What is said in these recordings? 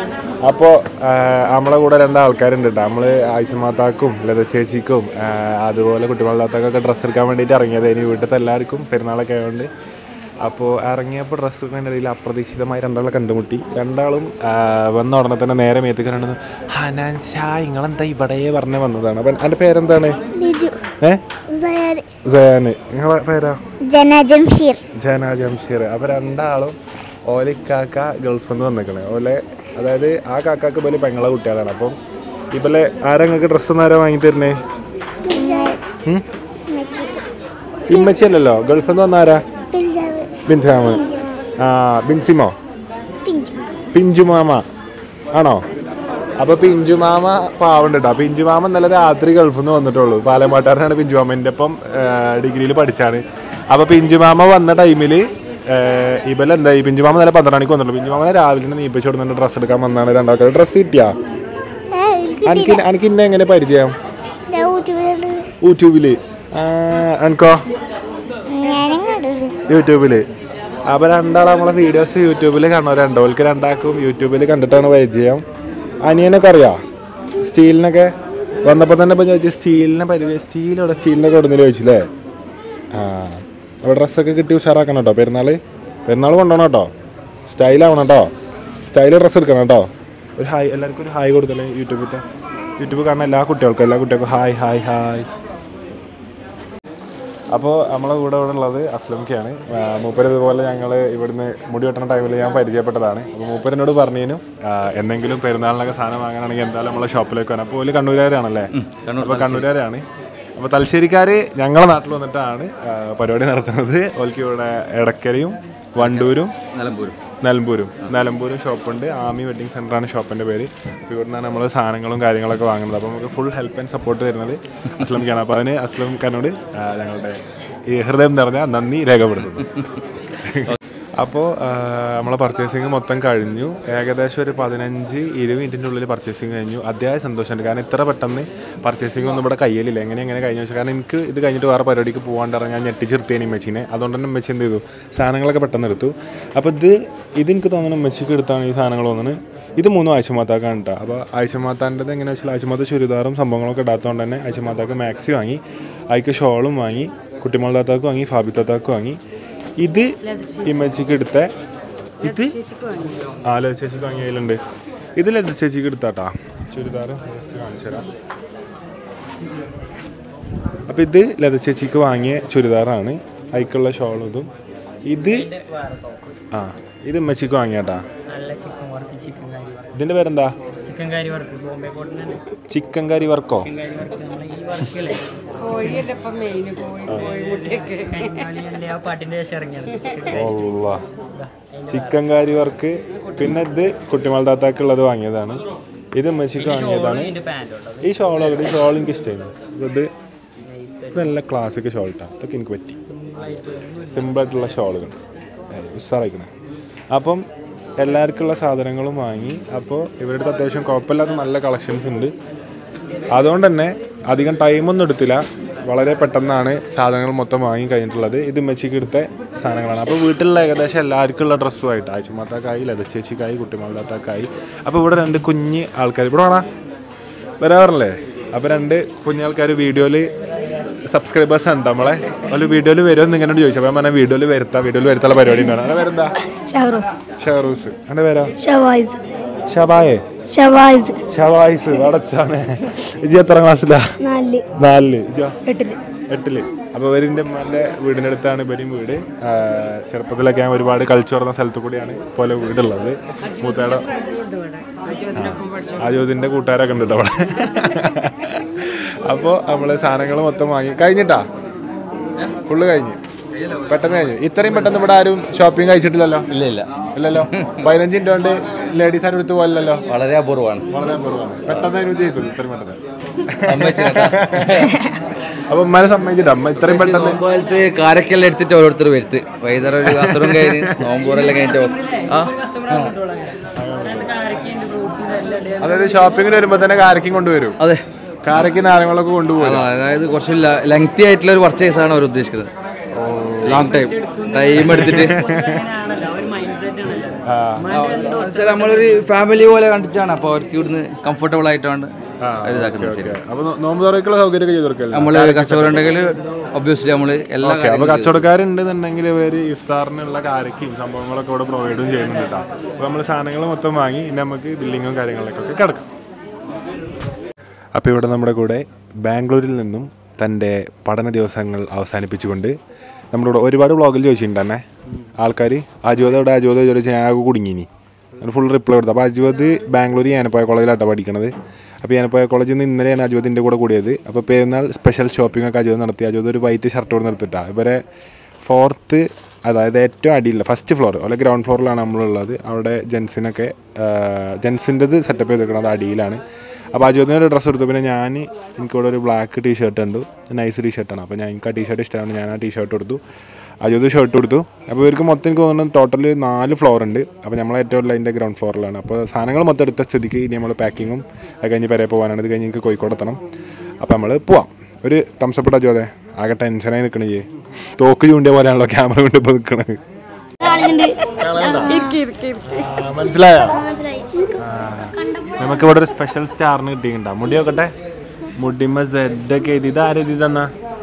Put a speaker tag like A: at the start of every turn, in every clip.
A: അപ്പോൾ നമ്മളെ കൂടെ 2 ആൾക്കാരുണ്ട് കേട്ടോ. നമ്മൾ ആയിഷമാത്താക്കും ലത ചേച്ചിക്കും അതുപോലെ കുട്ടിമല്ലാത്താക്കൊക്കെ ഡ്രസ്സ് എടുക്കാൻ വേണ്ടിയിട്ട് ഇറങ്ങിയത്. ഇനി വീട്ടിലത്തെ എല്ലാവർക്കും പെരുന്നാളൊക്കെ ആയതുകൊണ്ട്. അപ്പോൾ ഇറങ്ങിയപ്പോൾ ഡ്രസ്സ് എടുക്കുന്നതിൻ്റെ ഇടയിൽ അപ്രതീക്ഷിതമായി 2 ആളെ കണ്ടുമുട്ടി. 2 ആളും വന്ന ഉടനെ തന്നെ നേരെ മേത്തേക്ക് കണ്ടു. ഹനാൻ ഷാ നിങ്ങളെന്താ ഇവിടെ പറഞ്ഞ് വന്നതാണ്. അപ്പം എൻ്റെ പേരെന്താണ്? സയാന്. നിങ്ങളെ പേരാ? ജന ജംഷീർ. അപ്പോൾ 2 ആളും ഓലിക്കാക്ക ഗൾഫിൽ നിന്ന് വന്നിക്കണേ. ഓലെ അതായത് ആ കാക്കാക്ക് പോലെ പെങ്ങളെ കുട്ടികളാണ്. അപ്പം ഇപ്പലെ ആരാ നിങ്ങൾക്ക് ഡ്രസ്സൊന്നും ആരാ വാങ്ങി തരുന്നേ? ഇമ്മച്ചിയല്ലല്ലോ, ഗൾഫിൽ നിന്ന് വന്ന ആരാ? ബിൻസാമ്. ബിൻസിമോ? പിഞ്ചുമാമ ആണോ? അപ്പൊ പിഞ്ചുമാമ പാവുണ്ട് കേട്ടോ. പിഞ്ചുമാമ ഇന്നലെ രാത്രി ഗൾഫിൽ നിന്ന് വന്നിട്ടുള്ളൂ. പാലമാട്ടാരനാണ് പിഞ്ചുമാമ. എൻ്റെ ഒപ്പം ഡിഗ്രിയിൽ പഠിച്ചാണ്. അപ്പൊ പിഞ്ചുമാമ വന്ന ടൈമില് ഇവലെന്തായി, പിഞ്ചുമാമ നല്ല 12 മണിക്ക് വന്നിട്ടുള്ളൂ. പിഞ്ചുമാമ രാവിലെ നീപ്പിച്ചു കൊടുത്തിട്ട് ഡ്രസ്സ് എടുക്കാൻ വന്നാണ്. 2 ആൾക്കാർ ഡ്രസ്സ് കിട്ടിയാ? എനിക്ക് ഇന്നെ എങ്ങനെ പരിചയം? യൂട്യൂബില്. എനിക്കോ? യൂട്യൂബില്. അപ്പൊ 2 ആൾ നമ്മളെ വീഡിയോസ് യൂട്യൂബിൽ കാണുന്നവരുണ്ടോ? ഓൾക്ക് 2 ആൾക്കും യൂട്യൂബിൽ കണ്ടിട്ടാണ് പരിചയം. അനിയനൊക്കെ അറിയാം സ്റ്റീലിനൊക്കെ? വന്നപ്പോൾ തന്നെ ഇപ്പം ചോദിച്ചു സ്റ്റീലിനെ പരിചയം. സ്റ്റീലിനൊക്കെ കൊടുന്നില്ല ചോദിച്ചില്ലേ? അപ്പോൾ ഡ്രസ്സൊക്കെ കിട്ടി ഉഷാറാക്കണം കേട്ടോ. പെരുന്നാൾ കൊണ്ടുപോകണം കേട്ടോ. സ്റ്റൈലാവണം കേട്ടോ. സ്റ്റൈൽ ഡ്രസ്സ് എടുക്കണം കേട്ടോ. ഒരു ഹായ് എല്ലാവർക്കും ഒരു ഹായ് കൊടുത്തല്ലേ യൂട്യൂബ് കാണുന്ന എല്ലാ കുട്ടികൾക്കും ഹായ്. അപ്പോൾ നമ്മളെ കൂടെ ഇവിടെ ഉള്ളത് അസ്ലംക്കയാണ്. മൂപ്പര് ഇതുപോലെ ഞങ്ങൾ ഇവിടുന്ന് മുടി വെട്ടുന്ന ടൈമിൽ ഞാൻ പരിചയപ്പെട്ടതാണ്. അപ്പോൾ മൂപ്പരനോട് പറഞ്ഞതിനും എന്തെങ്കിലും പെരുന്നാളിനൊക്കെ സാധനം വാങ്ങാനാണെങ്കിൽ എന്തായാലും നമ്മളെ ഷോപ്പിലേക്ക് വരാം. അപ്പോൾ കണ്ണൂരുകാരാണല്ലേ? അപ്പോൾ കണ്ണൂരുകാരാണ്. അപ്പോൾ തലശ്ശേരിക്കാർ ഞങ്ങളെ നാട്ടിൽ വന്നിട്ടാണ് പരിപാടി നടത്തുന്നത്. ഓൽക്ക് ഇവിടെ എടക്കരയും വണ്ടൂരും നിലമ്പൂരും ഷോപ്പുണ്ട്. ആമി വെഡിങ് സെൻ്ററാണ് ഷോപ്പിൻ്റെ പേര്. അപ്പോൾ ഇവിടെ നിന്നാണ് നമ്മൾ സാധനങ്ങളും കാര്യങ്ങളൊക്കെ വാങ്ങുന്നത്. അപ്പോൾ നമുക്ക് ഫുൾ ഹെൽപ്പ് ആൻഡ് സപ്പോർട്ട് തരുന്നത് അസ്ലംക്കാണ്. അപ്പോൾ അതിന് അസ്ലംഖാനോട് ഞങ്ങളുടെ ഈ ഹൃദയം നിറഞ്ഞ നന്ദി രേഖപ്പെടുത്തുന്നു. അപ്പോൾ നമ്മളെ പർച്ചേസിങ് മൊത്തം കഴിഞ്ഞു. ഏകദേശം ഒരു 15-20 മിനിറ്റിൻ്റെ ഉള്ളിൽ പർച്ചേസിങ് കഴിഞ്ഞു. അതിയായ സന്തോഷമുണ്ട്. കാരണം ഇത്ര പെട്ടെന്ന് പർച്ചേസിങ് ഒന്നും ഇവിടെ കയ്യിലില്ല. എങ്ങനെ കഴിഞ്ഞു വെച്ചാൽ കാരണം എനിക്ക് ഇത് കഴിഞ്ഞിട്ട് വേറെ പരിപാടിക്ക് പോകാണ്ടിറങ്ങി ഞാൻ ഞെട്ടിച്ചിർത്തിയാണ് മെച്ചിനെ. അതുകൊണ്ട് തന്നെ മെച്ചി എന്ത് ചെയ്തു, സാധനങ്ങളൊക്കെ പെട്ടെന്ന് എടുത്തു. അപ്പോൾ ഇതെനിക്ക് തോന്നുന്നു മെച്ചിക്ക് എടുത്താണ് ഈ സാധനങ്ങൾ തോന്നുന്നത്. ഇത് 3 ആയിഷമാത്താക്കാണ് കേട്ടോ. അപ്പോൾ ആയിഷമാത്താൻ്റെത് എങ്ങനെയാണെന്ന് വെച്ചാൽ ആയിഷമാത്ത ചുരിദാറും സംഭവങ്ങളൊക്കെ ഇടാത്തതുകൊണ്ട് തന്നെ ആയിഷമാത്താക്ക് മാക്സി വാങ്ങി, അതിക്ക് ഷോളും വാങ്ങി, കുട്ടിമോളത്താക്ക് വാങ്ങി, ഫാബിത്താക്ക് വാങ്ങി. ഇത് ഇമ്മച്ചിക്ക് എടുത്ത ഇത് ലത ചേച്ചിക്ക് വാങ്ങിയതിലുണ്ട്. ഇത് ലത ചേച്ചിക്ക് എടുത്താട്ടാ ചുരിദാർ കാണിച്ചു തരാം. അപ്പം ഇത് ലത ചേച്ചിക്ക് വാങ്ങിയ ചുരിദാറാണ്. അതിക്കുള്ള ഷോളും ഇതും. ഇത് ഇമ്മച്ചിക്ക് വാങ്ങിയാട്ടാ. ഇതിന്റെ പേരെന്താ? ചിക്കൻ കറി വർക്കോ? ചിക്കൻ കറി വർക്ക്. പിന്നെ ഇത് കുട്ടിമൾദാത്താക്കുള്ളത് വാങ്ങിയതാണ്. ഇത് മെച്ചിക്ക് വാങ്ങിയതാണ്. ഈ ഷോൾ എനിക്ക് ഇഷ്ടമായിരുന്നു. ഇത് നല്ല ക്ലാസിക് ഷോൾട്ടാണ്. ഇതൊക്കെ എനിക്ക് പറ്റി. സിമ്പിളായിട്ടുള്ള ഷോളുകൾ ഉഷാറായിക്കണം. അപ്പം എല്ലാവർക്കുള്ള സാധനങ്ങളും വാങ്ങി. അപ്പോൾ ഇവരുടെ അത്യാവശ്യം കുഴപ്പമില്ലാത്ത നല്ല കളക്ഷൻസ് ഉണ്ട്. അതുകൊണ്ട് തന്നെ അധികം ടൈമൊന്നും എടുത്തില്ല. വളരെ പെട്ടെന്നാണ് സാധനങ്ങൾ മൊത്തം വാങ്ങി കഴിഞ്ഞിട്ടുള്ളത്. ഇത് മെച്ചിക്ക് എടുത്ത സാധനങ്ങളാണ്. അപ്പോൾ വീട്ടിലുള്ള ഏകദേശം എല്ലാവർക്കുള്ള ഡ്രസ്സുമായിട്ട് ആയിഷമാത്താക്കായി, ലത ചേച്ചിക്കായി, കുട്ടിമൾദാത്താക്കായി. അപ്പോൾ ഇവിടെ 2 കുഞ്ഞ് ആൾക്കാർ ഇവിടെ വരാറില്ലേ? അപ്പോൾ 2 കുഞ്ഞാൾക്കാർ വീഡിയോയിൽ സബ്സ്ക്രൈബേഴ്സ് ഉണ്ട് നമ്മളെ. ഒരു വീഡിയോയിൽ വരുമെന്ന് ഇങ്ങനെ ചോദിച്ചു. അപ്പോൾ ഞാൻ പറഞ്ഞാൽ വീഡിയോയിൽ വരുത്താനുള്ള പരിപാടി ഉണ്ടാണ്. അങ്ങനെ പേരെന്താ? ഷഹറൂസ്. എൻ്റെ പേരാ ഷവായിസ്. അടച്ചാണ്. ഇജി എത്ര ക്ലാസ്സിലാ? 4. 8. അപ്പോൾ ഇവരിൻ്റെ എൻ്റെ വീടിൻ്റെ അടുത്താണ് ഇവരും വീട്. ചെറുപ്പത്തിലൊക്കെ ഞാൻ ഒരുപാട് കളിച്ചു വരുന്ന സ്ഥലത്തു കൂടിയാണ് പോലെ വീടുള്ളത്. മൂത്തയുടെ ആജോദിൻ്റെ കൂട്ടുകാരൊക്കെ ഉണ്ട് കേട്ടോ അവിടെ. അപ്പോൾ നമ്മൾ സാധനങ്ങൾ മൊത്തം വാങ്ങി കഴിഞ്ഞിട്ടാ ഫുള്ള് കഴിഞ്ഞ് പെട്ടെന്ന് കഴിഞ്ഞു. ഇത്രയും പെട്ടെന്ന് ഇവിടെ ആരും ഷോപ്പിംഗ് കഴിച്ചിട്ടില്ലല്ലോ? ഇല്ലല്ലോ. 15 മിനിറ്റ് കൊണ്ട് ലേഡീസ് ആരും എടുത്ത് പോലല്ലോ. വളരെ അപൂർവമാണ്. പെട്ടെന്ന് ചെയ്തു ഇത്രയും പെട്ടെന്ന്. അപ്പൊ ഉമ്മാനെ സമ്മതിച്ചിട്ട് അമ്മ ഇത്രയും പെട്ടെന്ന്
B: കാരക്കെല്ലാം എടുത്തിട്ട് ഓരോരുത്തർ വരുത്ത് വൈകുന്നേരം ഒരു അസുരം കഴിഞ്ഞ് നോമ്പൂറെല്ലാം കഴിഞ്ഞിട്ട്.
A: അതായത് ഷോപ്പിങ്ങിന് വരുമ്പോ തന്നെ കാരക്കും കൊണ്ടുവരും.
B: അതെ,
A: കാരക്ക് നാരങ്ങളൊക്കെ കൊണ്ടുപോകും.
B: അതായത് കുറച്ച് ലെങ്തി ആയിട്ടുള്ള ഒരു പർച്ചേസ് ആണ് അവർ ഉദ്ദേശിക്കുന്നത്. ലോങ് ടൈം എടുത്തിട്ട് നമ്മളൊരു ഫാമിലി പോലെ കണ്ടിട്ടാണ്. അപ്പോൾ അവർക്ക് ഇവിടുന്ന് കംഫർട്ടബിൾ ആയിട്ടാണ് ഇതാക്കുന്നത്. ശരി,
A: അപ്പോൾ നോമ്പ് തുറക്കുള്ള സൗകര്യമൊക്കെ ചെയ്ത് കൊടുക്കല്ലേ?
B: നമ്മൾ കച്ചവടമുണ്ടെങ്കിൽ ഒബ്വിയസ്ലി നമ്മൾ എല്ലാ
A: അപ്പോൾ കച്ചവടക്കാരുണ്ടെന്നുണ്ടെങ്കിൽ ഇവർ ഇഫ്താറിനുള്ള കാര്യക്കും സംഭവങ്ങളൊക്കെ ഇവിടെ പ്രൊവൈഡും ചെയ്യുന്നുണ്ട് കേട്ടോ. അപ്പോൾ നമ്മൾ സാധനങ്ങൾ മൊത്തം വാങ്ങി ഇനി നമുക്ക് ബില്ലിങ്ങും കാര്യങ്ങളിലേക്കൊക്കെ കിടക്കും. അപ്പോൾ ഇവിടെ നമ്മുടെ കൂടെ ബാംഗ്ലൂരിൽ നിന്നും തൻ്റെ പഠന ദിവസങ്ങൾ അവസാനിപ്പിച്ചുകൊണ്ട് നമ്മുടെ കൂടെ ഒരുപാട് വ്ളോഗിൽ ചോദിച്ചിട്ടുണ്ട് തന്നെ ആൾക്കാർ അജുവത് ചോദിച്ചാൽ ഞാൻ കുടുങ്ങിനി ഫുൾ റിപ്ലൈ കൊടുത്തു. അപ്പോൾ അജുവത് ബാംഗ്ലൂർ ഞാനപ്പോയ കോളേജിലാട്ടോ പഠിക്കണത്. അപ്പോൾ ഞാനപ്പോയ കോളേജിൽ നിന്ന് ഇന്നലെയാണ് അജുവതിൻ്റെ കൂടെ കൂടിയത്. അപ്പോൾ പെരുന്നാൾ സ്പെഷ്യൽ ഷോപ്പിംഗ് ഒക്കെ അജുവത് നടത്തി. അജുവത് ഒരു വൈറ്റ് ഷർട്ട് കൂടെ നിർത്തിയിട്ടാണ്. ഇവരെ 4th, അതായത് ഏറ്റവും അടിയില്ല ഫസ്റ്റ് ഫ്ലോർ അല്ലെ ഗ്രൗണ്ട് ഫ്ലോറിലാണ് നമ്മളുള്ളത്. അവിടെ ജെൻസിൻ്റെത് സെറ്റപ്പ് ചെയ്തിരിക്കുന്നത് അടിയിലാണ്. അപ്പോൾ അജുവതിന് ഒരു ഡ്രസ്സ് എടുത്തു. പിന്നെ എനിക്കിവിടെ ഒരു ബ്ലാക്ക് ടീഷർട്ട് ഉണ്ട്, നൈസ് ടീഷർട്ടാണ്. അപ്പോൾ എനിക്ക് ആ ടീഷർട്ട് ഇഷ്ടമാണ്, ഞാൻ ആ ടീഷർട്ട് കൊടുത്തു. അജുവത് ഷർട്ട് കൊടുത്തു. അപ്പോൾ ഇവർക്ക് മൊത്തം എനിക്ക് തോന്നുന്നു ടോട്ടൽ 4 ഫ്ലോർ ഉണ്ട്. അപ്പോൾ നമ്മൾ ഏറ്റവും ഉള്ള അതിൻ്റെ ഗ്രൗണ്ട് ഫ്ലോറിലാണ്. അപ്പോൾ സാധനങ്ങൾ മൊത്തം എടുത്ത സ്ഥിതിക്ക് ഇനി നമ്മൾ പാക്കിങ്ങും അത് കഴിഞ്ഞ് പെരേ പോകാനാണ്. ഇത് കഴിഞ്ഞ് എനിക്ക് കോഴിക്കോട് എത്തണം. അപ്പോൾ നമ്മൾ പോവാം. ഒരു തംസപ്പെട്ട് അജുവതെ ആകെ ടെൻഷനായി നിൽക്കണേ. തോക്ക് ചൂണ്ടിയ പോലെയാണല്ലോ ക്യാമറ കൊണ്ട് ഇപ്പോൾ നിൽക്കണത്. മനസ്സിലായോ? നമുക്ക് ഇവിടെ ഒരു സ്പെഷ്യൽ സ്റ്റാറിന് കിട്ടിയിട്ടുണ്ടോ? മുടി നോക്കട്ടെ. മുടിമ സെഡൊക്കെ എഴുതി. ഇത് ആരെഴുതി തന്നാ?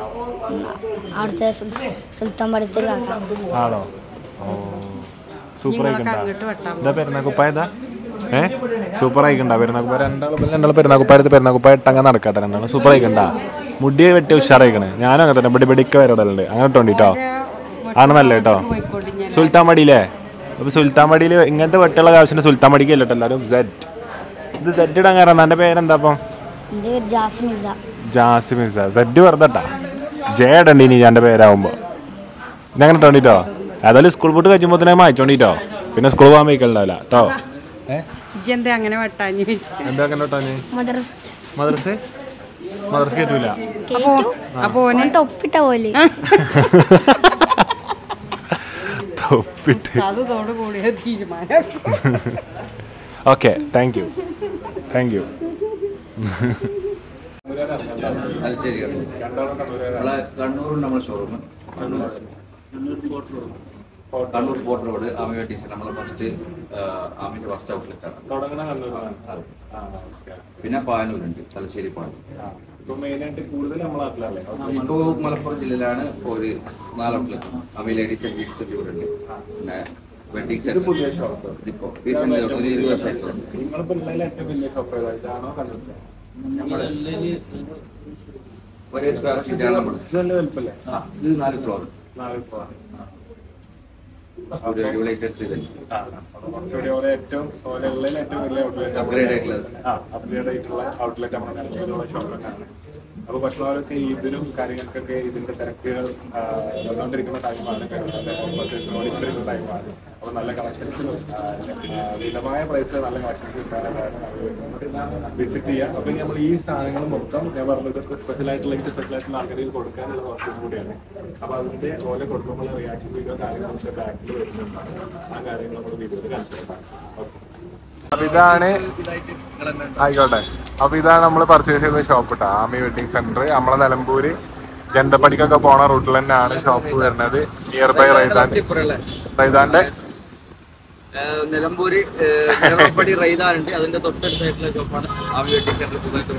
A: ആണോ? ഓ സൂപ്പർ ആയിക്കണ്ടാ. ഇതാ പെരുന്നാക്കുപ്പായതാ? സൂപ്പർ ആയിക്കണ്ടാ പെരുന്നാക്കുപ്പായ. രണ്ടാൾ പെരുന്നാക്കുപ്പായ ഇട്ടങ്ങ നടക്കട്ടെ. രണ്ടാളും സൂപ്പർ ആയിക്കണ്ടാ. മുടിയെ വെട്ടി ഉഷാറായിക്കണേ. ഞാനും അങ്ങനെ തന്നെ ബെടിക്ക വരടലുണ്ട്. അങ്ങനെ ഇട്ടോണ്ടിട്ടോ ആണ് നല്ല കേട്ടോ. സുൽത്താൻ മടിയില്ലേ? അപ്പോൾ സുൽത്താൻ മടിയിൽ ഇങ്ങനത്തെ വെട്ടുള്ള ആവശ്യത്തിന് സുൽത്താൻ മടിക്ക് അല്ലട്ടോ എല്ലാവരും സെഡ്. ഇത് സെഡ് ഇടാൻ കാരണം എൻ്റെ പേരെന്താ? അപ്പം ജാസിമിസ. സെഡ് വെറുതെട്ടാ. ജെ ഇടണ്ടി നീ എൻ്റെ പേരാകുമ്പോൾ. ഇതങ്ങനെ ഇട്ടോണ്ടിട്ടോ. ഏതായാലും സ്കൂൾ പോയിട്ട് കഴിയുമ്പോൾ തന്നെ വായിച്ചോണ്ടിട്ടോ. പിന്നെ സ്കൂൾ പോകാൻ വയ്ക്കലുണ്ടാവില്ല കേട്ടോ. എന്താ അങ്ങനെ വെട്ടാഞ്ഞ്? മദ്രസ കേട്ടില്ല. Okay, thank you.
B: കണ്ണൂരുണ്ട് നമ്മുടെ ഷോറൂം. കണ്ണൂർ പോർട്ട് റോഡ് ആമിയ ടീച്ചർ നമ്മളെ ഫസ്റ്റ് ആമിന്റെ ഫസ്റ്റ് ഔട്ട്ലെറ്റാണ്. പിന്നെ പാനൂരുണ്ട്, തലശ്ശേരി പാനൂർ. ഇപ്പോൾ മലപ്പുറം ജില്ലയിലാണ് ഒരു 4 ഔട്ട്ലെറ്റ്. ആമി ലേഡീസ് ആൻഡ് കിഡ്സ് ഉണ്ട്. പിന്നെ വെഡിങ് സെറ്റ് പുതിയ ഷോപ്പ് ഇപ്പോൾ റീസെന്റ് ഒരു 20 ദിവസമായിട്ട്. ഒരേ സ്ക്വയർ ഫീറ്റാണ് നമ്മൾ. ഇത് 4 ഫ്ലോർ.
A: അപ്പോൾ ഭക്ഷണമൊക്കെ ഇതിനും കാര്യങ്ങൾക്കൊക്കെ ഇതിന്റെ തിരക്കുകൾ വന്നുകൊണ്ടിരിക്കുന്ന ടൈമാണ്. ഓടിക്കൊണ്ടിരിക്കുന്ന ടൈമാണ്. അപ്പോൾ നല്ല കളക്ഷൻസിനും മിതമായ പ്രൈസിൽ നല്ല കളക്ഷൻസ് കിട്ടാനാണ് വിസിറ്റ് ചെയ്യുക. അപ്പോൾ നമ്മൾ ഈ സാധനങ്ങൾ മൊത്തം ഞാൻ പറഞ്ഞതൊക്കെ സ്പെഷ്യലായിട്ടുള്ള ആൾക്കാർക്ക് കൊടുക്കാനുള്ള വർഷം കൂടിയാണ്. അപ്പോൾ അതിന്റെ ഓരോ കൊടുക്കുമ്പോൾ റിയാക്ഷൻ വീഡിയോ കാര്യങ്ങളൊക്കെ ബാക്കിൽ വരുന്നുണ്ട്. ആ കാര്യങ്ങൾ നമ്മൾ വീഡിയോയിൽ കാണിച്ചിട്ടുണ്ടാകും. ഓക്കെ, അപ്പൊ ഇതാണ് ആയിക്കോട്ടെ. അപ്പൊ ഇതാണ് നമ്മൾ പർച്ചേസ് ചെയ്ത ഷോപ്പ് കേട്ടോ. Aami wedding centre. നമ്മളെ നിലമ്പൂര് ജന്തപ്പടിക്കൊക്കെ പോണ റൂട്ടിൽ തന്നെയാണ് ഷോപ്പ് വരുന്നത്. നിയർ ബൈ റൈദാന്റെ
B: നിലമ്പൂര് റൈദാനുണ്ട്. അതിന്റെ തൊട്ടടുത്തായിട്ടുള്ള ഷോപ്പാണ് ആമി വെഡിങ് സെന്റർ.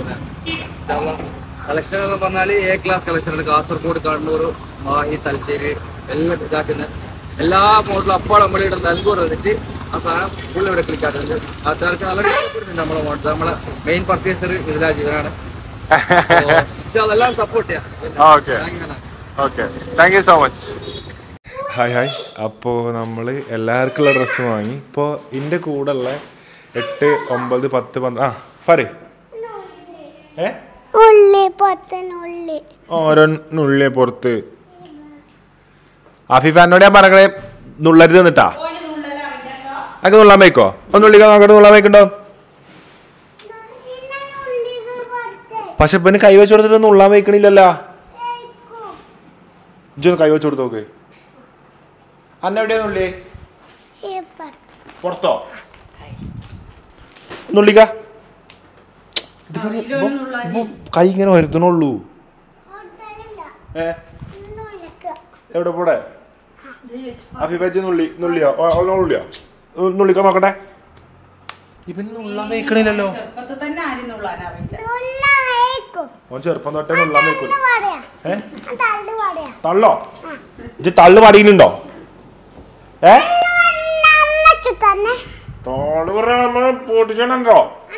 B: കളക്ഷൻ എന്ന് പറഞ്ഞാൽ A ക്ലാസ് കളക്ഷനാണ്. കാസർഗോഡ്, കണ്ണൂർ, മാഹി, തലശ്ശേരി എല്ലാം ഇതാക്കുന്ന എല്ലാ മോഡലും അപ്പോൾ നമ്മളിവിടെ നിലമ്പൂർ വന്നിട്ട് ആ സാധനം ഫുൾ ഇവിടെ ക്ലിക്കാക്കുന്നുണ്ട്. അത്യാവശ്യം നല്ല ഇഷ്ടപ്പെടുന്നുണ്ട് നമ്മളെ മോഡൽ. നമ്മളെ മെയിൻ പർച്ചേസർ ഇതിലാണ് ജീവനാണ്. അതെല്ലാം സപ്പോർട്ട് ചെയ്യാം.
A: Thank you so much. Hi. അപ്പോൾ നമ്മൾ എല്ലാവർക്കുള്ള ഡ്രസ്സ് വാങ്ങി. ഇപ്പോൾ ഇതിൻ്റെ കൂടെ ഉള്ള 8, 9, 10, 12 പറയ് ഓരോന്നുള്ളിയെ പുറത്ത്. ആഫിഫാനോട് ഞാൻ പറഞ്ഞേ നുള്ളരുത് എന്നിട്ടാ. അതൊക്കെ നുള്ളാൻ വയ്ക്കോ? ഒന്നുള്ളിക്കാൻ നോക്കട്ടെ. നുള്ളാൻ വയ്ക്കണ്ടോ? പക്ഷെ ഇപ്പൊ കൈ വെച്ച് കൊടുത്തിട്ട് നുള്ളാൻ വയ്ക്കണില്ലല്ലോ. ഇജൊന്ന് കൈ വെച്ച് കൊടുത്ത് നോക്ക്. അന്ന് എവിടെയാ നുള്ളി? പുറത്തോ? നുള്ളിക്ക. കൈ ഇങ്ങനെ വരുത്തണുള്ളൂ. എവിടെ പോടെ? അഫിഫ നുള്ളിയോ? നുള്ളിയോ? നുള്ളിക്കാൻ നോക്കട്ടെ. ഇവൻ നുള്ളാൻ വെക്കണില്ലല്ലോ. ഓൻ ചെറുപ്പം തൊട്ടേ നുള്ളാൻ വെക്കൂല. തള്ളോ? ഇജ്ജ് തള്ളു പാടിയിട്ടുണ്ടോ? തോള് പറഞ്ഞ പൊട്ടിച്ചോ?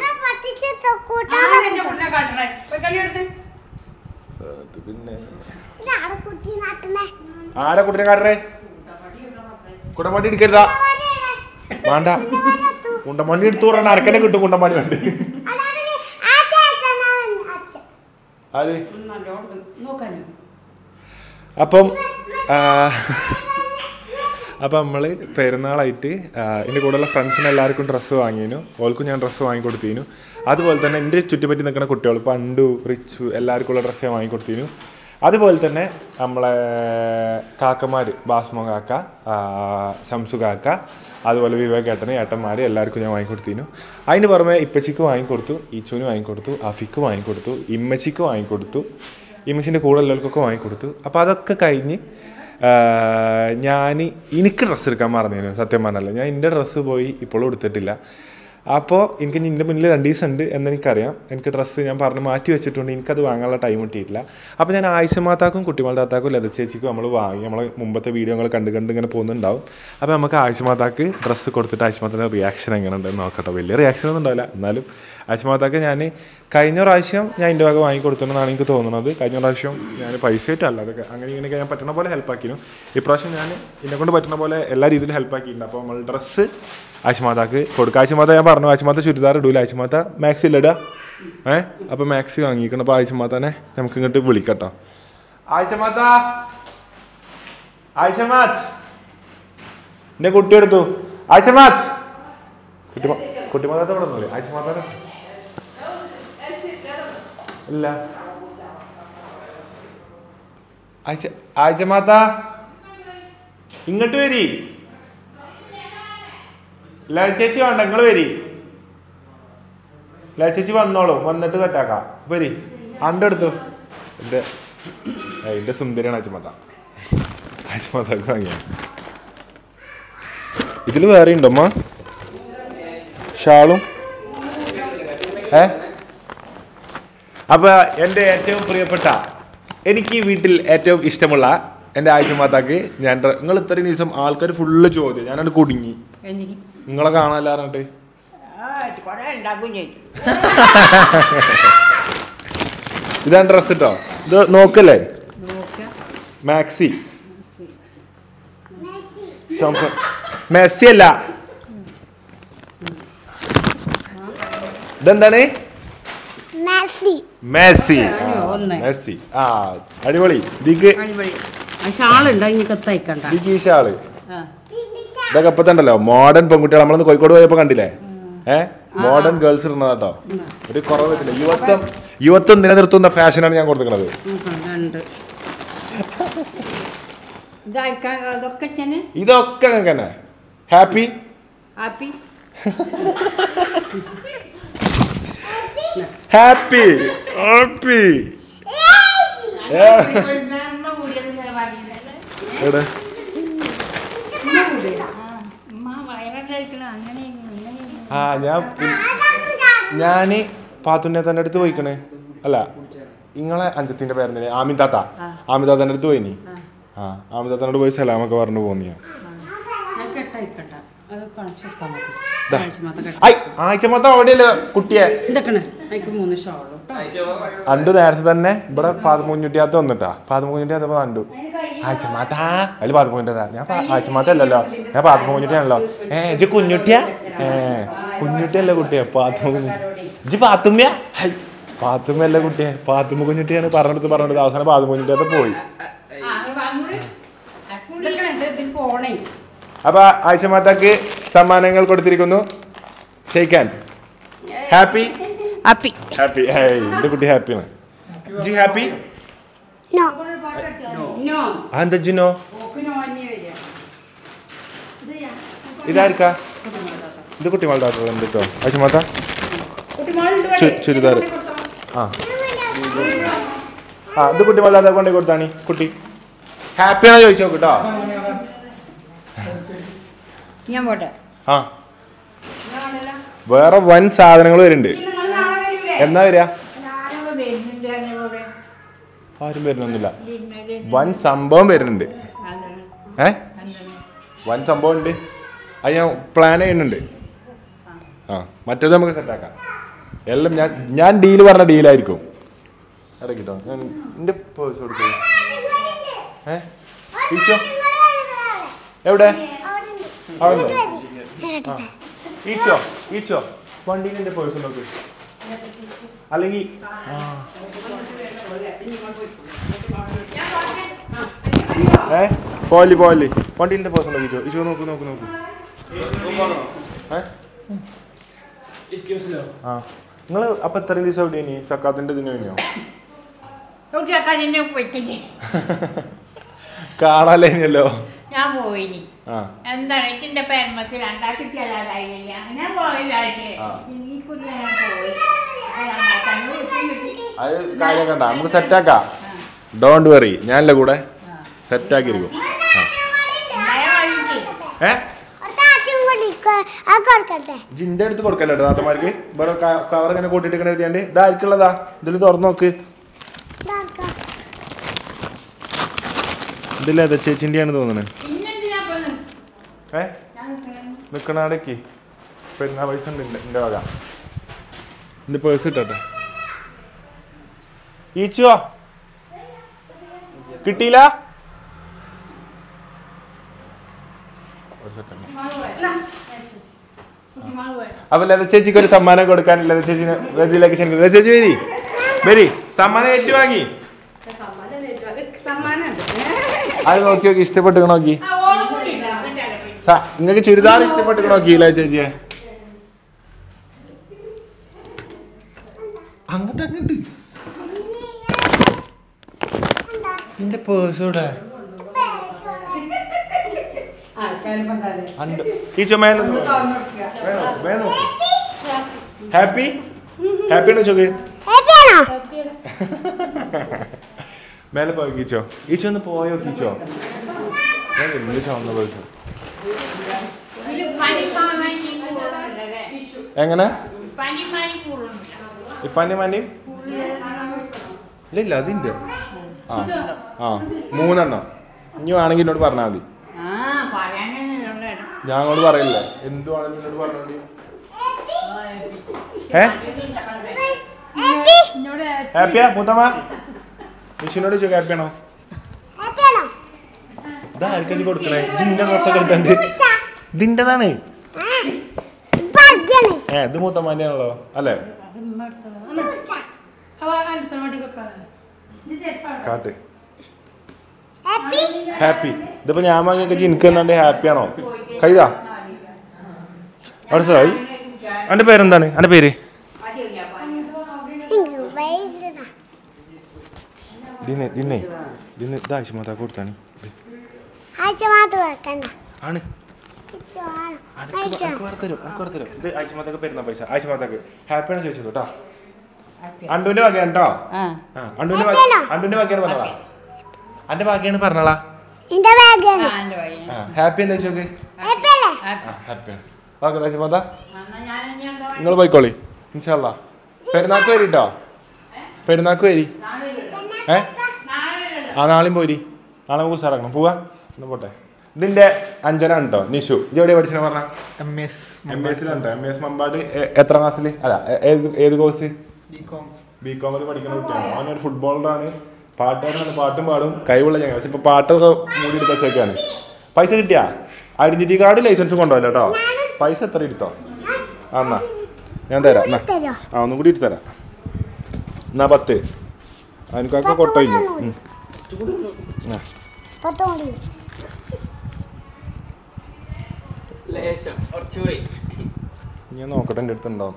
A: പിന്നെ ആരാ കുട്ടിനെ കാട്ടണേ? കുണ്ടമണ്ടി എടുക്കരുതാ. വേണ്ട, കുണ്ടമണ്ടി എടുത്തു പറഞ്ഞ അരക്കനെ കിട്ടും. കുണ്ടമണ്ടി വേണ്ട. അത് അപ്പം നമ്മൾ പെരുന്നാളായിട്ട് എൻ്റെ കൂടെയുള്ള ഫ്രണ്ട്സിന് എല്ലാവർക്കും ഡ്രസ്സ് വാങ്ങിയിരുന്നു. ഓൾക്കും ഞാൻ ഡ്രസ്സ് വാങ്ങിക്കൊടുത്തിരുന്നു. അതുപോലെ തന്നെ എൻ്റെ ചുറ്റുപറ്റി നിൽക്കുന്ന കുട്ടികൾ പണ്ടു റിച്ചു എല്ലാവർക്കും ഉള്ള ഡ്രസ്സ് ഞാൻ വാങ്ങിക്കൊടുത്തിരുന്നു. അതുപോലെ തന്നെ നമ്മളെ കാക്കമാർ ബാസ്മോ കാക്ക, ശംസു കാക്ക, അതുപോലെ വിവേക് ഏട്ടന്മാർ എല്ലാവർക്കും ഞാൻ വാങ്ങിക്കൊടുത്തിരുന്നു. അതിന് പുറമെ ഇപ്പച്ചിക്ക് വാങ്ങിക്കൊടുത്തു, ഈച്ചുവിന് വാങ്ങിക്കൊടുത്തു, അഫിക്ക് വാങ്ങിക്കൊടുത്തു, ഇമ്മച്ചിക്ക് വാങ്ങിക്കൊടുത്തു, ഇമ്മച്ചിൻ്റെ കൂടെ എല്ലാവർക്കൊക്കെ വാങ്ങിക്കൊടുത്തു. അപ്പോൾ അതൊക്കെ കഴിഞ്ഞ് എനിക്ക് ഡ്രസ്സ് എടുക്കാൻ മറന്നിരുന്നു. സത്യം പറഞ്ഞല്ല, ഞാൻ എൻ്റെ ഡ്രസ്സ് പോയി ഇപ്പോഴും എടുത്തിട്ടില്ല. അപ്പോൾ എനിക്ക് എൻ്റെ മുന്നിൽ 2 ദിവസം ഉണ്ട് എന്നെനിക്കറിയാം. എനിക്ക് ഡ്രസ്സ് ഞാൻ പറഞ്ഞ് മാറ്റി വെച്ചിട്ടുണ്ട്. എനിക്കത് വാങ്ങാനുള്ള ടൈം കിട്ടിയിട്ടില്ല. അപ്പോൾ ഞാൻ ആയിഷമാത്താക്കും കുട്ടിമാൾ താത്താക്കും ലത ചേച്ചിക്കും നമ്മൾ വാങ്ങി. നമ്മൾ മുമ്പത്തെ വീഡിയോ കണ്ട് ഇങ്ങനെ പോകുന്നുണ്ടാവും. അപ്പോൾ നമുക്ക് ആയിഷമാത്താക്ക് ഡ്രസ്സ് കൊടുത്തിട്ട് ആയിഷമാത്താൻ്റെ റിയാക്ഷൻ എങ്ങനെ ഉണ്ടെന്ന് നോക്കട്ടെ. വലിയ റിയാക്ഷൻ ഒന്നും ഉണ്ടാവില്ല, എന്നാലും ആയിഷമാത്താക്ക് ഞാൻ കഴിഞ്ഞ പ്രാവശ്യം ഞാൻ എൻ്റെ വക വാങ്ങിക്കൊടുത്തെന്നാണ് എനിക്ക് തോന്നുന്നത്. കഴിഞ്ഞ പ്രാവശ്യം ഞാൻ പൈസ ആയിട്ടല്ല, അതൊക്കെ അങ്ങനെ ഇങ്ങനെയൊക്കെ ഞാൻ പറ്റുന്ന പോലെ ഹെൽപ്പാക്കിയിരുന്നു. ഇപ്രാവശ്യം ഞാൻ എന്നെക്കൊണ്ട് പറ്റുന്ന പോലെ എല്ലാ രീതിയിലും ഹെൽപ്പാക്കിയിട്ടുണ്ട്. അപ്പോൾ നമ്മൾ ഡ്രസ്സ് ആയിഷമാത്താക്ക് കൊടുക്കുക. ആയിഷമാത്ത ഞാൻ പറഞ്ഞു, ആയിഷമാത്ത ചുരിദാർ ഇടൂല, ആയിഷമാത്ത മാക്സി ഇല്ല. അപ്പോൾ മാക്സി വാങ്ങിക്കണം. അപ്പോൾ ആയിഷമാത്താനെ നമുക്ക് ഇങ്ങോട്ട് വിളിക്കട്ടോ. ആയിഷമാത്ത, ആയിഷമാത്ത് എൻ്റെ കുട്ടി എടുത്തു. ആയിഷമാത്ത് കുട്ടിമാത്ത ഇവിടെ ഒന്നുമില്ല. ആയിഷമാത്ത ഇല്ല. ആയിഷമാത്ത ഇങ്ങോട്ട് വരി. ചേച്ചി വേണ്ട, നിങ്ങൾ വരി. ചേച്ചി വന്നോളൂ, വന്നിട്ട് കട്ടാക്കാം. വരി, അണ്ടെടുത്തു. എൻ്റെ സുന്ദരിയാണ് ആയിഷമാത്ത. ആയിഷമാത്താക്ക് വാങ്ങിയ ഇതിൽ വേറെ ഉണ്ടോ അമ്മ? ഷാളും. അപ്പൊ എൻ്റെ ഏറ്റവും പ്രിയപ്പെട്ട, എനിക്ക് ഈ വീട്ടിൽ ഏറ്റവും ഇഷ്ടമുള്ള എൻ്റെ ആയിഷമാത്താക്ക് ഞാൻ നിങ്ങൾ ഇത്രയും ദിവസം ആൾക്കാർ ഫുള്ള് ചോദ്യം, ഞാനത് കുടുങ്ങി. നിങ്ങളെ കാണാല്ല പറഞ്ഞിട്ട് ഇതാണ് ഡ്രസ് കേട്ടോ. ഇത് നോക്കല്ലേ, മാക്സി മെസ്സി അല്ല, ഇതെന്താണ്? മെസ്സി. മെസ്സി. ആ അടിപൊളി. ഷാള് ഇതൊക്കെ ഇപ്പത്തെ ഉണ്ടല്ലോ മോഡേൺ പെൺകുട്ടികൾ. നമ്മളൊന്ന് കോഴിക്കോട് പോയപ്പോ കണ്ടില്ലേ, മോഡേൺ ഗേൾസ് ഇടുന്നത് കേട്ടോ. ഒരു കുറവ് പറ്റില്ല. യുവത്വം നിലനിർത്തുന്ന ഫാഷനാണ് ഞാൻ കൊടുക്കുന്നത്. ഇതൊക്കെ അങ്ങനെ ഹാപ്പി ഹാപ്പി ഹാപ്പി. ഞാന് പാത്തുണ്ടെ തന്റെ അടുത്ത് പോയിക്കണേ. അല്ല, നിങ്ങളെ അഞ്ചത്തിന്റെ പേരെന്തിനെ? ആമിതാത്ത. ആമിതാത്തന്റെ അടുത്ത് പോയിനി. ആമിതാത്തനോട് പോയി സലാമൊക്കെ പറഞ്ഞു പോന്നിയാ. ആഴ്ചമൊത്തം അവിടെയല്ലേ കുട്ടിയെ. അണ്ടു നേരത്തെ തന്നെ ഇവിടെ പാതമുഞ്ഞുട്ടിയാത്ത വന്നിട്ടാ. പാതമുഞ്ഞുട്ടിയാത്തപ്പോ കണ്ടു ആഴ്ചമാത്താ. അതിൽ പാതമുഞ്ഞിട്ടാ. ഞാൻ ആഴ്ചമാത്ത അല്ലല്ലോ, ഞാൻ പാതമുഞ്ഞുട്ടിയാണല്ലോ. ഇജ്ജ് കുഞ്ഞുട്ടിയാ? കുഞ്ഞുട്ടിയല്ലേ കുട്ടിയെ? ഇജ്ജ് പാത്തുമ്മയാ? പാത്തുമ്മയല്ല കുട്ടിയെ, പാത്തുമ്മ കുഞ്ഞുട്ടിയാണ്. പറഞ്ഞെടുത്ത് അവസാനം പാതമുഞ്ഞുട്ടിയാത്ത പോയി. അപ്പൊ ആയിഷമാത്താക്ക് സമ്മാനങ്ങൾ കൊടുത്തിരിക്കുന്നു. ഷെയ്ക്കാൻ. Happy happy happy. എന്റെ കുട്ടി ഹാപ്പിയാണ്. ജി ഹാപ്പി? എന്താ ജിനോ? ഇതായിരിക്കാ? ഇത് കുട്ടി മാളുടെ കേട്ടോ. ആയിഷമാത്ത ചുരിദാർ. ഇത് കുട്ടി മാളുടെ കൊണ്ടേ കൊടുത്താണ്. കുട്ടി ഹാപ്പിയാണോ ചോദിച്ചോ കേട്ടോ.
C: ഞാൻ പോട്ടെ.
A: ആ വേറെ വൻ സാധനങ്ങൾ വരുന്നുണ്ട്. എന്നാ വരിക? ആരും വരുന്നൊന്നുമില്ല. വൻ സംഭവം വരുന്നുണ്ട്. വൻ സംഭവം ഉണ്ട്. അത് ഞാൻ പ്ലാൻ ചെയ്യുന്നുണ്ട്. ആ മറ്റേത് നമുക്ക് സെറ്റാക്കാം. എല്ലാം ഞാൻ ഡീല് പറഞ്ഞ ഡീലായിരിക്കും. ഇറക്കിട്ടോ ഞാൻ എൻ്റെ പേഴ്സ് കൊടുത്തു. ഈച്ചോ എവിടെ? അവിടെ ഈച്ചോ ഈച്ചോ വണ്ടിയിൽ എൻ്റെ പേഴ്സ് നോക്ക്. അല്ലെങ്കിൽ പോലി വണ്ടീൻ്റെ പേഴ്സ് നോക്കിച്ചോ. ഈച്ചോ നോക്ക് നോക്ക് നോക്ക്. ആ നിങ്ങൾ അപ്പം എത്രയും ദിവസം എവിടെ ഇനി സക്കാത്തിൻ്റെ ഇതിന് കഴിഞ്ഞോ? കാണാല്ലേ ഇനിയല്ലോ.
C: ഞാൻ പോയിനി എന്താണ് എന്റെ പേരമത്തിൽ രണ്ടാക്കിട്ടില്ല ഞാൻ പോയില്ല.
A: അത് കാര്യം കണ്ട നമുക്ക് സെറ്റാക്കാം. ഡോണ്ട് വെറി ഞാനല്ലേ കൂടെ സെറ്റാക്കിയിരിക്കും. ജിന്റെ അടുത്ത് കൊടുക്കല്ലോ താത്തമാർക്ക്. വേറെ കവർ ഇങ്ങനെ കൂട്ടിട്ട് എഴുതിയാണ്ട് ഇതായിരിക്കുള്ളതാ. ഇതിൽ തുറന്നു നോക്ക്. ഇതിലേതാ ചേച്ചിൻ്റെയാണ് തോന്നുന്നത്. നിക്കണാടേക്ക് പെരുന്നാ പൈസ ഉണ്ട് എൻ്റെ വക. എൻ്റെ പേഴ്സ് ഇട്ടെ. ഈച്ചുവാ കിട്ടിയില്ല. അപ്പൊ ലത ചേച്ചിക്ക് ഒരു സമ്മാനം കൊടുക്കാനില്ല. ലത ചേച്ചിനെ വേദിയിലേക്ക് ക്ഷണിക്കുന്നു. ലത ചേച്ചി വരി വരി. സമ്മാനം ഏറ്റുവാങ്ങി. അത് നോക്കി നോക്കി ഇഷ്ടപ്പെട്ടു നോക്കി. നിങ്ങൾക്ക് ചുരിദാർ ഇഷ്ടപ്പെട്ടു നോക്കി ലത ചേച്ചിയെ. അങ്ങോട്ട് അങ്ങോട്ട് നിന്റെ പേഴ്സ് ഇവിടെ. ഹാപ്പി ഹാപ്പി ആണോ ചോക്ക്? മേലെ പോയോ കീച്ചോ? ഈച്ചോ ഒന്ന് പോയോ കീച്ചോ? പേഴ്സ് എങ്ങനെ ഇപ്പാൻ്റെ മാൻ്റെയും ഇല്ല അതിൻ്റെ ആ 3 എണ്ണം. ഇനി വേണമെങ്കിൽ എന്നോട് പറഞ്ഞാൽ മതി. ഞാൻ അങ്ങോട്ട് പറയില്ലേ എന്തുവാണെങ്കിലും എന്നോട് പറഞ്ഞോണ്ടി. ഹാപ്പിയാ മൂത്തമ്മ? മിഷിനോട് ചോദിച്ചു ഹാപ്പിയാണോ? ഇതാ ആർക്കു കൊടുക്കണേ? ജിന്റെ ഡ്രസ്സൊക്കെ എടുത്തണ്ട് ഇതിൻ്റെതാണ്. ഇത് മൂത്തമ്മാൻ്റെ ആണല്ലോ അല്ലേ? കാട്ട് ഹാപ്പി. ഇതിപ്പോ ഞാൻ വാങ്ങിയൊക്കെ എനിക്ക് എന്നാണ്ട് ഹാപ്പി ആണോ? കൈതാ അടുത്തതായി. എൻ്റെ പേരെന്താണ്? എൻ്റെ പേര് ആയിഷമാത്ത കൊടുത്താണ്. ആണ് ഇത് ആയിഷമാത്തൊക്കെ പെരുന്ന പൈസ. ആയിഷമാത്തക്ക് ഹാപ്പിയാണ് ചോദിച്ചത് കേട്ടോ. അണ്ടുവിന്റെ വകയാണ് കേട്ടോ. അണ്ടുവിന്റെ വകയാണ് പറഞ്ഞോളാ. അന്റെ ബാക്കിയാണ് പറഞ്ഞോളാ. ഹാപ്പി അല്ലേ ചോക്ക്? ഹാപ്പിയാണ്. ഓക്കെ ആയിഷമാത്ത നിങ്ങൾ പോയിക്കോളി ഇൻഷാല്ലാ. പെരുന്നാക്ക് വരി കേട്ടോ. പെരുന്നാക്ക് വരി. ആ നാളെയും പോരി. നാളെ നമുക്ക് ഉഷാറാക്കണം. പോവാ ഒന്ന് പോട്ടെ. ഇതിന്റെ അഞ്ജന ഉണ്ടോ? നിഷു ഇതെവിടെ പഠിച്ചോ? പറഞ്ഞ MSലുണ്ടോ? MS മമ്പാട്. എത്ര ക്ലാസ്സിൽ? അല്ല ഏത് കോഴ്സ്? ബികോമിൽ പഠിക്കുന്ന കുട്ടിയാണ്. അവനൊരു ഫുട്ബോളറാണ്. പാട്ടുകാരനാണ്. പാട്ടും പാടും. കഴിവുള്ള ഞങ്ങൾ. പക്ഷെ ഇപ്പൊ പാട്ടൊക്കെ മൂടി എടുത്ത് വെച്ചേക്കാണ്. പൈസ കിട്ടിയാ? ഐഡന്റിറ്റി കാർഡ് ലൈസൻസ് കൊണ്ടുപോകല്ലോ കേട്ടോ. പൈസ എത്ര എടുത്തോ? എന്നാ ഞാൻ തരാം. ആ ഒന്നും കൂടി എടുത്ത് തരാം. എന്നാ 10. അതിനൊക്കെ കൊട്ടയില്ല. ഞാൻ നോക്കട്ടെ എൻ്റെ അടുത്തുണ്ടാവും.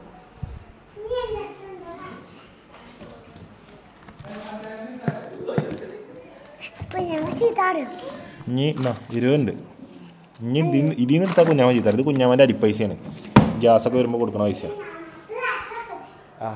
A: ഇനി 20 ഉണ്ട്. ഇനി ഇതിന്ന് എടുത്താൽ കുഞ്ഞാമ ചെയ്താൽ. ഇത് കുഞ്ഞാമൻ്റെ അടിപ്പൈസയാണ്. ഗ്യാസൊക്കെ വരുമ്പോൾ കൊടുക്കണ പൈസ. ആ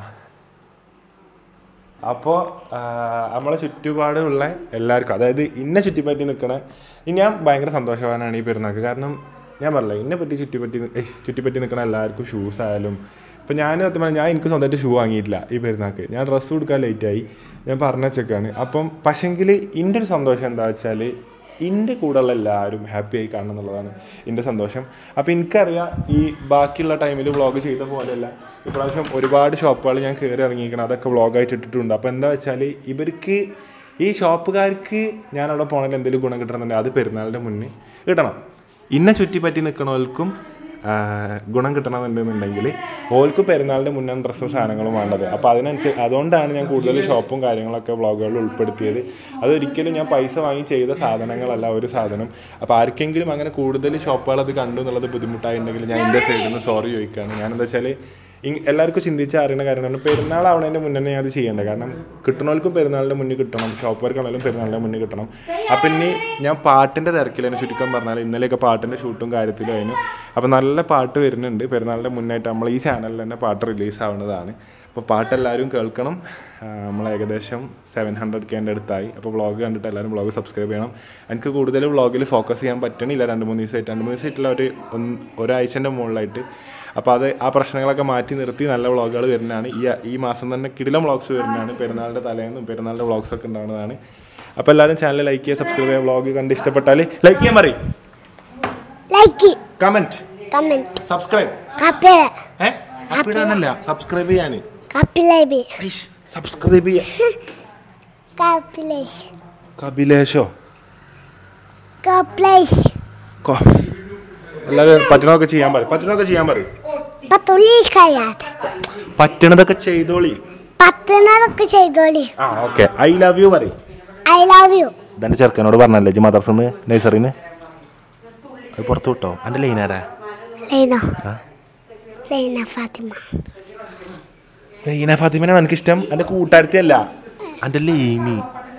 A: അപ്പോൾ നമ്മളെ ചുറ്റുപാടുള്ള എല്ലാവർക്കും, അതായത് ഇന്ന ചുറ്റിപ്പറ്റി നിൽക്കണ, ഇനി ഞാൻ ഭയങ്കര സന്തോഷവാനാണ് ഈ പെരുന്നാൾക്ക്. കാരണം ഞാൻ പറഞ്ഞില്ല എന്നെ പറ്റി ചുറ്റിപ്പറ്റി നിൽക്കണ എല്ലാവർക്കും ഷൂസ് ആയാലും ഇപ്പം ഞാൻ എനിക്ക് സ്വന്തമായിട്ട് ഷൂ വാങ്ങിയിട്ടില്ല ഈ പെരുന്നാൾക്ക്. ഞാൻ ഡ്രസ്സ് കൊടുക്കാൻ ലേറ്റായി, ഞാൻ പറഞ്ഞ ചെക്കാണ്. അപ്പം പക്ഷെങ്കിൽ എൻ്റെ ഒരു സന്തോഷം എന്താ വെച്ചാൽ എൻ്റെ കൂടെയുള്ള എല്ലാവരും ഹാപ്പി ആയി കാണണം എന്നുള്ളതാണ് എൻ്റെ സന്തോഷം. അപ്പോൾ എനിക്കറിയാം ഈ ബാക്കിയുള്ള ടൈമിൽ വ്ളോഗ് ചെയ്ത പോലെയല്ല ഇപ്രാവശ്യം ഒരുപാട് ഷോപ്പുകൾ ഞാൻ കയറി ഇറങ്ങിയിരിക്കണം, അതൊക്കെ വ്ളോഗായിട്ട് ഇട്ടിട്ടുണ്ട്. അപ്പോൾ എന്താ വെച്ചാൽ ഇവർക്ക് ഈ ഷോപ്പുകാർക്ക് ഞാൻ അവിടെ പോകണമെങ്കിൽ എന്തെങ്കിലും ഗുണം കിട്ടണമെന്നുണ്ടെങ്കിൽ അത് പെരുന്നാളിൻ്റെ മുന്നേ കിട്ടണം. ഇന്നെ ചുറ്റിപ്പറ്റി നിൽക്കണവർക്കും ഗുണം കിട്ടണമെന്നുണ്ടെന്നുണ്ടെങ്കിൽ ഓൾക്ക് പെരുന്നാളിൻ്റെ മുന്നേ ഡ്രസ്സും സാധനങ്ങളും വേണ്ടത്. അപ്പോൾ അതുകൊണ്ടാണ് ഞാൻ കൂടുതൽ ഷോപ്പും കാര്യങ്ങളൊക്കെ വ്ളോഗുകളിൽ ഉൾപ്പെടുത്തിയത്. അതൊരിക്കലും ഞാൻ പൈസ വാങ്ങി ചെയ്ത സാധനങ്ങളല്ല ഒരു സാധനം. അപ്പോൾ ആർക്കെങ്കിലും അങ്ങനെ കൂടുതൽ ഷോപ്പുകൾ അത് കണ്ടു എന്നുള്ളത് ബുദ്ധിമുട്ടായിട്ടുണ്ടെങ്കിൽ ഞാൻ എൻ്റെ സൈഡിൽ നിന്ന് സോറി ചോദിക്കുകയാണ്. ഞാനെന്താ വെച്ചാൽ എല്ലാവർക്കും ചിന്തിച്ച് അറിയുന്ന കാര്യമാണ് പെരുന്നാളാവണതിൻ്റെ മുന്നേ ഞാൻ അത് ചെയ്യേണ്ടത്. കാരണം കിട്ടണവർക്കും പെരുന്നാളിൻ്റെ മുന്നിൽ കിട്ടണം, ഷോപ്പുകാർക്കാണെങ്കിലും പെരുന്നാളിൻ്റെ മുന്നിൽ കിട്ടണം. അപ്പം ഇനി ഞാൻ പാട്ടിൻ്റെ തിരക്കിലാണ് ചുരുക്കം പറഞ്ഞാൽ. ഇന്നലെയൊക്കെ പാട്ടിൻ്റെ ഷൂട്ടും കാര്യത്തിലും അതിന്. അപ്പോൾ നല്ല പാട്ട് വരുന്നുണ്ട് പെരുന്നാളിൻ്റെ മുന്നായിട്ട്. നമ്മൾ ഈ ചാനലിൽ തന്നെ പാട്ട് റിലീസാവുന്നതാണ്. അപ്പോൾ പാട്ടെല്ലാവരും കേൾക്കണം. നമ്മൾ ഏകദേശം 700K അടുത്തായി. അപ്പോൾ വ്ളോഗ് കണ്ടിട്ട് എല്ലാവരും വ്ളോഗ് സബ്സ്ക്രൈബ് ചെയ്യണം. എനിക്ക് കൂടുതൽ വ്ളോഗിൽ ഫോക്കസ് ചെയ്യാൻ പറ്റണില്ല 2-3 ദിവസമായിട്ടുള്ള ഒരാഴ്ചൻ്റെ മുകളിലായിട്ട്. അപ്പോൾ ആ പ്രശ്നങ്ങളൊക്കെ മാറ്റി നിർത്തി നല്ല വ്ളോഗുകൾ വരുന്നതാണ്. ഈ മാസം തന്നെ കിടിലം വ്ളോഗ്സ് വരുന്നതാണ്. പെരുന്നാളിൻ്റെ തലേന്നും പെരുന്നാളിൻ്റെ വ്ളോഗ്സൊക്കെ ഉണ്ടാവുന്നതാണ്. അപ്പോൾ എല്ലാവരും ചാനൽ ലൈക്ക് ചെയ്യുക, സബ്സ്ക്രൈബ് ചെയ്യുക. വ്ളോഗ് കണ്ട് ഇഷ്ടപ്പെട്ടാൽ ലൈക്ക് ചെയ്യാൻ പറയും, കമൻറ്റ്, സബ്സ്ക്രൈബ് അപ്പിടാനല്ല സബ്സ്ക്രൈബ് ചെയ്യാൻ സബ്സ്ക്രൈബ് ചെയ്യാൻ കപിലേഷോ എല്ലാവരും പറ്റണതൊക്കെ ചെയ്യാൻ പറയും. പറ്റണതൊക്കെ ചെയ്തോളി. ആ ഓക്കെ. ഐ ലവ് യു പറയും. ഇതെൻ്റെ ചെറുക്കനോട് പറഞ്ഞല്ലേ ജി മദർസന്ന് നഴ്സറിന്ന് അത് പുറത്തു വിട്ടോ. എൻ്റെ ലൈനാരാ? സൈന ഫാത്തിമനാണ് എനിക്കിഷ്ടം. എൻ്റെ കൂട്ടുകാരത്തി അല്ല, എൻ്റെ ലൈനി.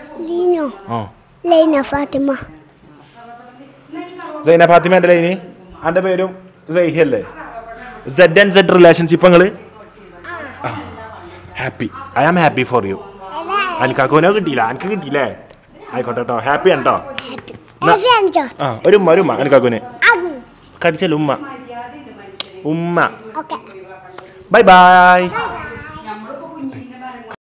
A: സൈന ഫാത്തിമ എൻ്റെ ലൈനി. എൻ്റെ പേരും സൈഹി അല്ലേ? Z&Z relationship. നിങ്ങൾ happy? I am happy for you. എനിക്കാക്കോനോ കിട്ടിയില്ല, എനിക്ക് കിട്ടിയില്ലേ? ആയിക്കോട്ടെ കേട്ടോ, ഹാപ്പി ആണ് കേട്ടോ. ഒരു ഉമ്മ എനിക്കാക്കോനെ കടിച്ചല്ലോ ഉമ്മ. Bye by.